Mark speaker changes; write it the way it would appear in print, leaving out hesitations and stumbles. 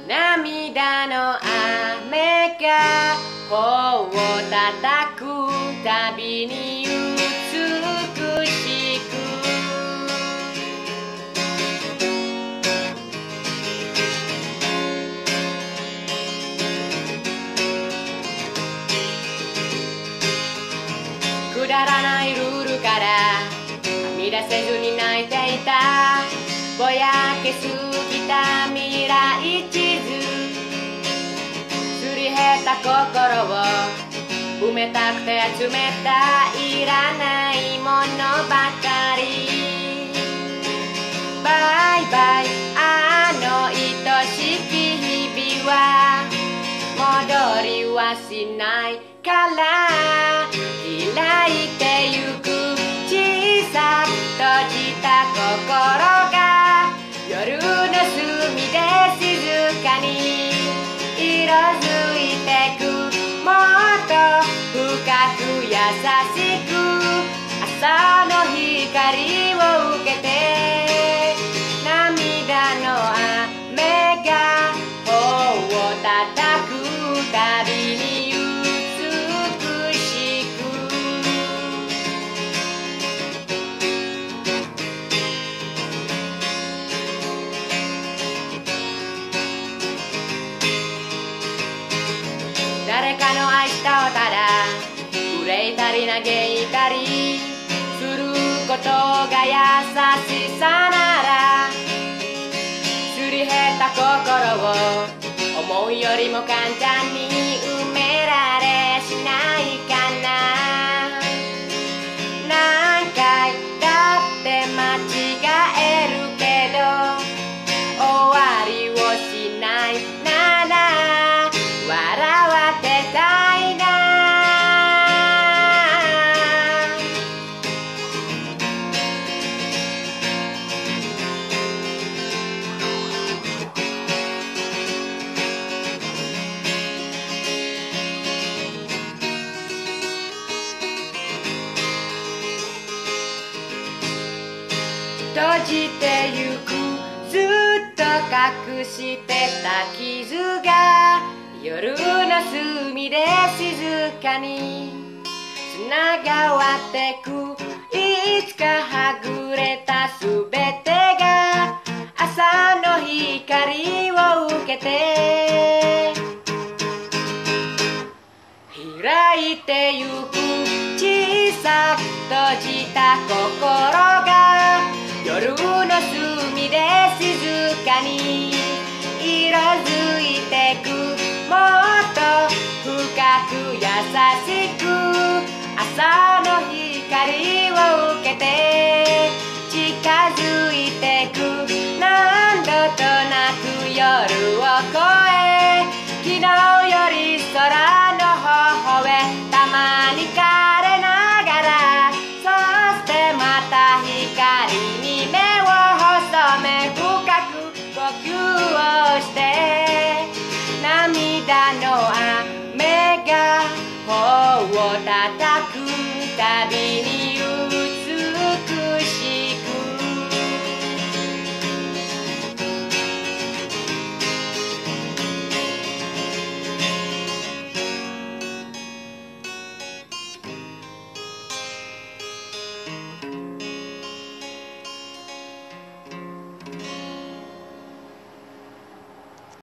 Speaker 1: 涙の雨が頬を叩くたびに美しくくだらないルールからはみ出せずに泣いていたぼやけすぎた未来地図すり減った心を埋めたくて集めたいらないものばかりバイバイあの愛しき日々は戻りはしないから開いてゆく小さく閉じた心が夜の隅で静かに色づいてくもっと深く優しく朝の光を受けて涙の雨が頬を叩くたびに美しく誰かの愛したをただ憂いたり嘆いたりすることが優しさならすり減った心を思うよりも簡単に埋められしないかな何回だって間違えるけど終わりをしないなら笑わせたいな閉じてゆくずっと隠してた傷が夜の隅で静かに繋がってくいつかはぐれたすべてが朝の光を受けて開いてゆく小さく閉じた心が夜の隅で静かに色づいてくもっと深く優しく朝の光を受けて近づいてく何度となく夜を越え昨日より空の方へたまに枯れながらそしてまた光に目を細め深く呼吸をして涙の雨が頬を叩くたびに